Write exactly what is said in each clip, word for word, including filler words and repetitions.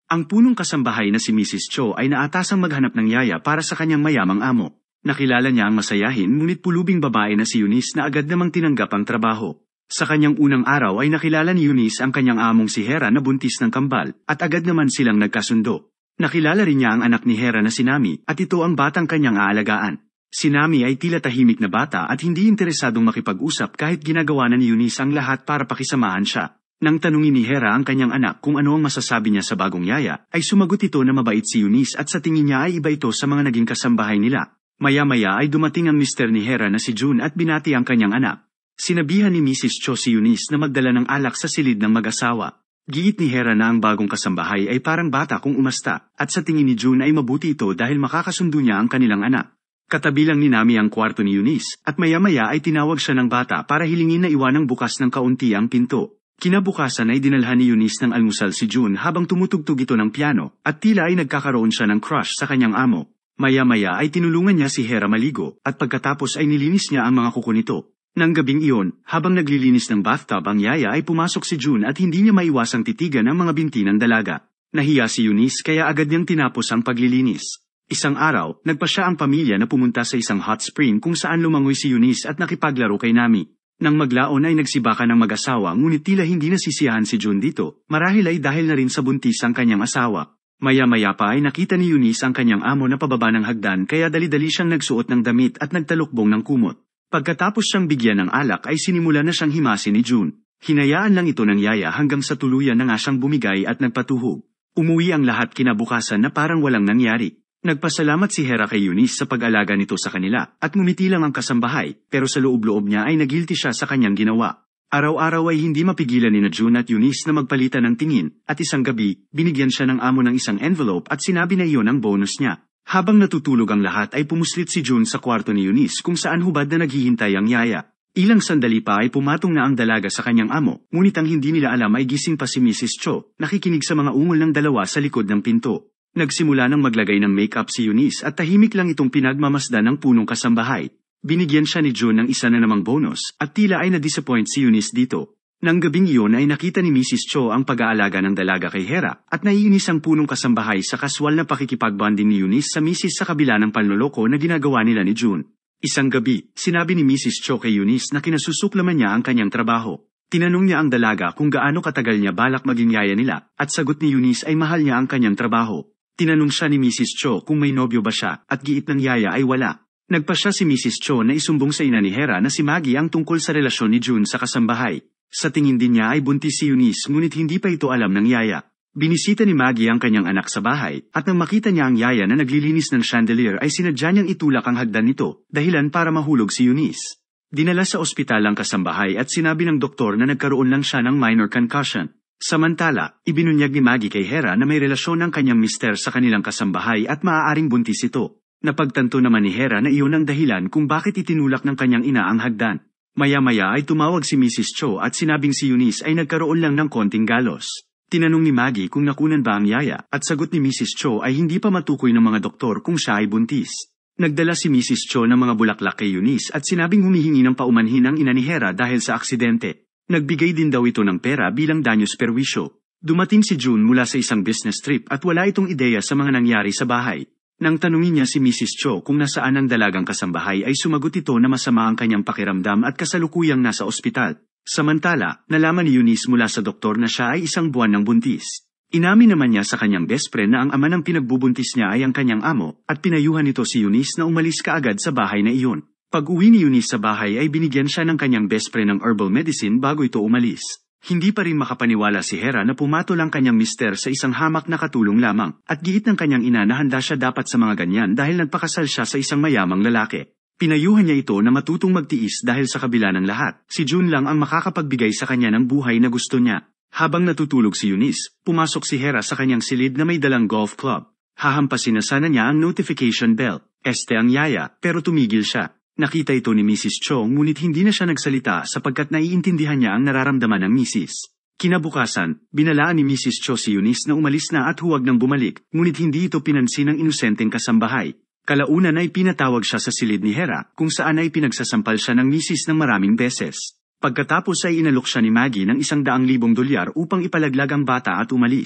Ang punong kasambahay na si Missus Cho ay naatasang maghanap ng yaya para sa kanyang mayamang amo. Nakilala niya ang masayahin ngunit pulubing babae na si Eunice na agad namang tinanggap ang trabaho. Sa kanyang unang araw ay nakilala ni Eunice ang kanyang among si Hera na buntis ng kambal at agad naman silang nagkasundo. Nakilala rin niya ang anak ni Hera na si Nami at ito ang batang kanyang aalagaan. Si Nami ay tila tahimik na bata at hindi interesadong makipag-usap kahit ginagawa na ni Eunice ang lahat para pakisamahan siya. Nang tanungin ni Hera ang kanyang anak kung ano ang masasabi niya sa bagong yaya, ay sumagot ito na mabait si Eunice at sa tingin niya ay iba ito sa mga naging kasambahay nila. Maya-maya ay dumating ang mister ni Hera na si June at binati ang kanyang anak. Sinabihan ni Missus Cho si Eunice na magdala ng alak sa silid ng mag-asawa. Giit ni Hera na ang bagong kasambahay ay parang bata kung umasta, at sa tingin ni June ay mabuti ito dahil makakasundo niya ang kanilang anak. Katabi lang ni Nami ang kwarto ni Eunice, at maya-maya ay tinawag siya ng bata para hilingin na iwanang bukas ng kaunti ang pinto. Kinabukasan ay dinalhan ni Eunice ng almusal si June habang tumutugtog ito ng piano, at tila ay nagkakaroon siya ng crush sa kanyang amo. Maya-maya ay tinulungan niya si Hera maligo, at pagkatapos ay nilinis niya ang mga kuko nito. Nang gabing iyon, habang naglilinis ng bathtub ang yaya ay pumasok si June at hindi niya maiwasang titigan ang mga binti ng dalaga. Nahiya si Eunice kaya agad niyang tinapos ang paglilinis. Isang araw, nagpasya ang pamilya na pumunta sa isang hot spring kung saan lumangoy si Eunice at nakipaglaro kay Nami. Nang maglaon ay nagsibakan ng mag-asawa ngunit tila hindi nasisiyahan si June dito, marahil ay dahil na rin sa buntis ang kanyang asawa. Maya-maya pa ay nakita ni Eunice ang kanyang amo na pababa ng hagdan kaya dali-dali siyang nagsuot ng damit at nagtalukbong ng kumot. Pagkatapos siyang bigyan ng alak ay sinimula na siyang himasin ni June. Hinayaan lang ito ng yaya hanggang sa tuluyan na nga siyang bumigay at nagpatuhog. Umuwi ang lahat kinabukasan na parang walang nangyari. Nagpasalamat si Hera kay Eunice sa pag-alaga nito sa kanila at ngumiti lang ang kasambahay pero sa loob-loob niya ay nagilty siya sa kanyang ginawa. Araw-araw ay hindi mapigilan ni na June at Eunice na magpalitan ng tingin at isang gabi, binigyan siya ng amo ng isang envelope at sinabi na iyon ang bonus niya. Habang natutulog ang lahat ay pumuslit si June sa kwarto ni Eunice kung saan hubad na naghihintay ang yaya. Ilang sandali pa ay pumatong na ang dalaga sa kanyang amo, ngunit ang hindi nila alam ay gising pa si Missus Cho, nakikinig sa mga ungol ng dalawa sa likod ng pinto. Nagsimula ng maglagay ng make-up si Eunice at tahimik lang itong pinagmamasdan ng punong kasambahay. Binigyan siya ni June ng isa na namang bonus at tila ay na-disappoint si Eunice dito. Nang gabing iyon ay nakita ni Missus Cho ang pag-aalaga ng dalaga kay Hera at naiinis ang punong kasambahay sa kaswal na pakikipagbonding ni Eunice sa misis sa kabila ng panloloko na ginagawa nila ni June. Isang gabi, sinabi ni Missus Cho kay Eunice na kinasusuklaman niya ang kanyang trabaho. Tinanong niya ang dalaga kung gaano katagal niya balak maging yaya nila at sagot ni Eunice ay mahal niya ang kanyang trabaho. Tinanong siya ni Missus Cho kung may nobyo ba siya at giit ng yaya ay wala. Nagpasya si Missus Cho na isumbong sa ina ni Hera na si Maggie ang tungkol sa relasyon ni June sa kasambahay. Sa tingin din niya ay buntis si Eunice ngunit hindi pa ito alam ng yaya. Binisita ni Maggie ang kanyang anak sa bahay at nang makita niya ang yaya na naglilinis ng chandelier ay sinadya niyang itulak ang hagdan nito, dahilan para mahulog si Eunice. Dinala sa ospital ang kasambahay at sinabi ng doktor na nagkaroon lang siya ng minor concussion. Samantala, ibinunyag ni Maggie kay Hera na may relasyon ng kanyang mister sa kanilang kasambahay at maaaring buntis ito. Napagtanto naman ni Hera na iyon ang dahilan kung bakit itinulak ng kanyang ina ang hagdan. Maya-maya ay tumawag si Missus Cho at sinabing si Eunice ay nagkaroon lang ng konting galos. Tinanong ni Maggie kung nakunan ba ang yaya at sagot ni Missus Cho ay hindi pa matukoy ng mga doktor kung siya ay buntis. Nagdala si Missus Cho ng mga bulaklak kay Eunice at sinabing humihingi ng paumanhin ang ina ni Hera dahil sa aksidente. Nagbigay din daw ito ng pera bilang danyos perwisyo. Dumating si June mula sa isang business trip at wala itong ideya sa mga nangyari sa bahay. Nang tanungin niya si Missus Cho kung nasaan ang dalagang kasambahay ay sumagot ito na masama ang kanyang pakiramdam at kasalukuyang nasa ospital. Samantala, nalaman ni Eunice mula sa doktor na siya ay isang buwan ng buntis. Inamin naman niya sa kanyang best friend na ang ama ng pinagbubuntis niya ay ang kanyang amo at pinayuhan nito si Eunice na umalis kaagad sa bahay na iyon. Pag-uwi ni Eunice sa bahay ay binigyan siya ng kanyang best friend ng herbal medicine bago ito umalis. Hindi pa rin makapaniwala si Hera na pumatol ang kanyang mister sa isang hamak na katulong lamang at giit ng kanyang ina na handa siya dapat sa mga ganyan dahil nagpakasal siya sa isang mayamang lalaki. Pinayuhan niya ito na matutong magtiis dahil sa kabila ng lahat, si June lang ang makakapagbigay sa kanya ng buhay na gusto niya. Habang natutulog si Eunice, pumasok si Hera sa kanyang silid na may dalang golf club. Hahampasin na sana niya ang notification bell. Este ang yaya, pero tumigil siya. Nakita ito ni Missus Cho ngunit hindi na siya nagsalita sapagkat naiintindihan niya ang nararamdaman ng misis. Kinabukasan, binalaan ni Missus Cho si Eunice na umalis na at huwag nang bumalik, ngunit hindi ito pinansin ng inosenteng kasambahay. Kalaunan ay pinatawag siya sa silid ni Hera kung saan ay pinagsasampal siya ng misis ng maraming beses. Pagkatapos ay inalok siya ni Maggie ng isang daang libong dolyar upang ipalaglag ang bata at umalis.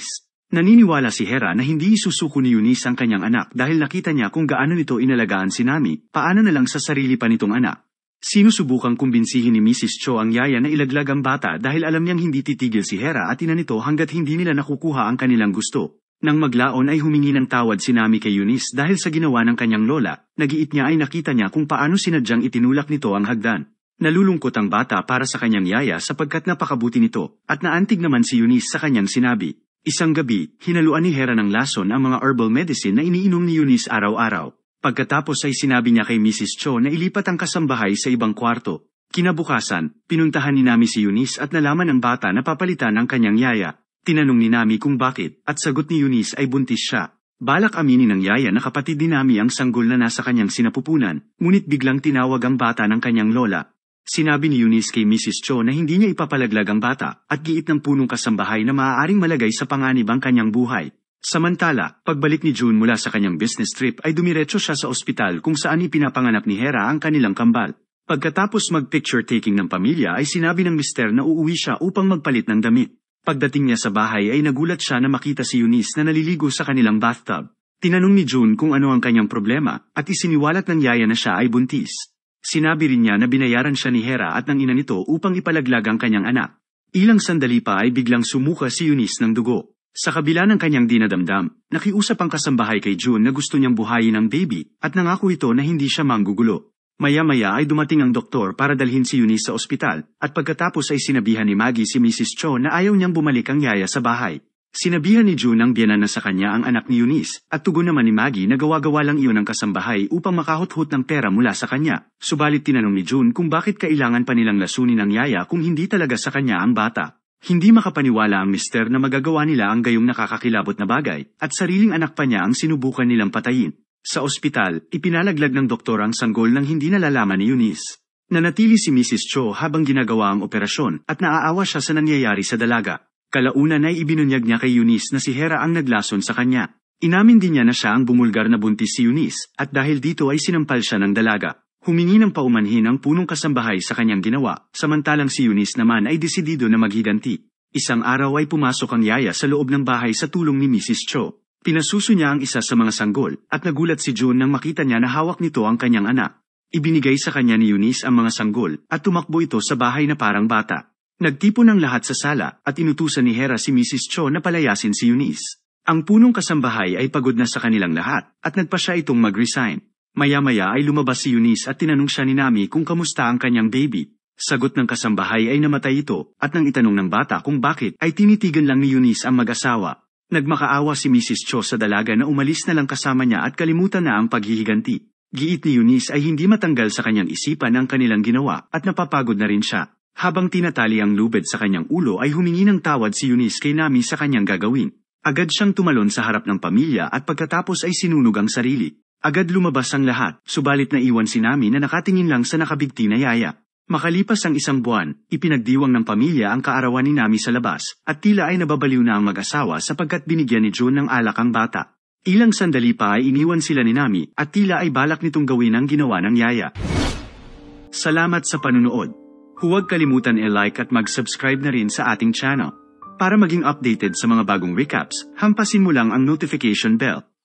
Naniniwala si Hera na hindi isusuko ni Eunice ang kanyang anak dahil nakita niya kung gaano nito inalagaan si Nami, paano na lang sa sarili pa nitong anak. Sinusubukang kumbinsihin ni Missus Cho ang yaya na ilaglag ang bata dahil alam niyang hindi titigil si Hera at ina nito hanggat hindi nila nakukuha ang kanilang gusto. Nang maglaon ay humingi ng tawad si Nami kay Eunice dahil sa ginawa ng kanyang lola, nagiit niya ay nakita niya kung paano sinadyang itinulak nito ang hagdan. Nalulungkot ang bata para sa kanyang yaya sapagkat napakabuti nito, at naantig naman si Eunice sa kanyang sinabi. Isang gabi, hinaluan ni Hera ng lason ang mga herbal medicine na iniinom ni Eunice araw-araw. Pagkatapos ay sinabi niya kay Missus Cho na ilipat ang kasambahay sa ibang kwarto. Kinabukasan, pinuntahan ni Nami si Eunice at nalaman ng bata na papalitan ang kanyang yaya. Tinanong ni Nami kung bakit, at sagot ni Eunice ay buntis siya. Balak aminin ng yaya na kapatid ni Nami ang sanggol na nasa kanyang sinapupunan, ngunit biglang tinawag ang bata ng kanyang lola. Sinabi ni Eunice kay Missus Cho na hindi niya ipapalaglag ang bata at giit ng punong kasambahay na maaaring malagay sa panganib ang kanyang buhay. Samantala, pagbalik ni June mula sa kanyang business trip ay dumiretso siya sa ospital kung saan ipinapanganak ni Hera ang kanilang kambal. Pagkatapos mag-picture taking ng pamilya ay sinabi ng mister na uuwi siya upang magpalit ng damit. Pagdating niya sa bahay ay nagulat siya na makita si Eunice na naliligo sa kanilang bathtub. Tinanong ni June kung ano ang kanyang problema at isiniwalat ng yaya na siya ay buntis. Sinabi rin niya na binayaran siya ni Hera at ng ina nito upang ipalaglag ang kanyang anak. Ilang sandali pa ay biglang sumuka si Eunice ng dugo. Sa kabila ng kanyang dinadamdam, nakiusap ang kasambahay kay June na gusto niyang buhayin ang baby at nangako ito na hindi siya manggugulo. Maya-maya ay dumating ang doktor para dalhin si Eunice sa ospital at pagkatapos ay sinabihan ni Maggie si Missus Cho na ayaw niyang bumalik ang yaya sa bahay. Sinabihan ni June ang biyenan na sa kanya ang anak ni Eunice at tugon naman ni Maggie na gawa-gawa lang iyon ng kasambahay upang makahuthut ng pera mula sa kanya. Subalit tinanong ni June kung bakit kailangan pa nilang lasunin ang yaya kung hindi talaga sa kanya ang bata. Hindi makapaniwala ang mister na magagawa nila ang gayong nakakakilabot na bagay at sariling anak pa niya ang sinubukan nilang patayin. Sa ospital, ipinalaglag ng doktor ang sanggol nang hindi nalalaman ni Eunice. Nanatili si Missus Cho habang ginagawa ang operasyon at naaawa siya sa nangyayari sa dalaga. Kalaunan ay ibinunyag niya kay Eunice na si Hera ang naglason sa kanya. Inamin din niya na siya ang bumulgar na buntis si Eunice at dahil dito ay sinampal siya ng dalaga. Humingi ng paumanhin ang punong kasambahay sa kanyang ginawa, samantalang si Eunice naman ay desidido na maghiganti. Isang araw ay pumasok ang yaya sa loob ng bahay sa tulong ni Missus Cho. Pinasuso niya ang isa sa mga sanggol at nagulat si June nang makita niya na hawak nito ang kanyang anak. Ibinigay sa kanya ni Eunice ang mga sanggol at tumakbo ito sa bahay na parang bata. Nagtipon ang lahat sa sala at inutusan ni Hera si Missus Cho na palayasin si Eunice. Ang punong kasambahay ay pagod na sa kanilang lahat at nagpa siya itong mag-resign. Maya-maya ay lumabas si Eunice at tinanong siya ni Nami kung kamusta ang kanyang baby. Sagot ng kasambahay ay namatay ito at nang itanong ng bata kung bakit ay tinitigan lang ni Eunice ang mag-asawa. Nagmakaawa si Missus Cho sa dalaga na umalis na lang kasama niya at kalimutan na ang paghihiganti. Giit ni Eunice ay hindi matanggal sa kanyang isipan ang kanilang ginawa at napapagod na rin siya. Habang tinatali ang lubid sa kanyang ulo ay humingi ng tawad si Eunice kay Nami sa kanyang gagawin. Agad siyang tumalon sa harap ng pamilya at pagkatapos ay sinunog ang sarili. Agad lumabas ang lahat, subalit naiwan si Nami na nakatingin lang sa nakabigti na yaya. Makalipas ang isang buwan, ipinagdiwang ng pamilya ang kaarawan ni Nami sa labas at tila ay nababaliw na ang mag-asawa sapagkat binigyan ni June ng alak ang bata. Ilang sandali pa ay iniwan sila ni Nami at tila ay balak nitong gawin ang ginawa ng yaya. Salamat sa panunood. Huwag kalimutan i-like at mag-subscribe na rin sa ating channel. Para maging updated sa mga bagong recaps, hampasin mo lang ang notification bell.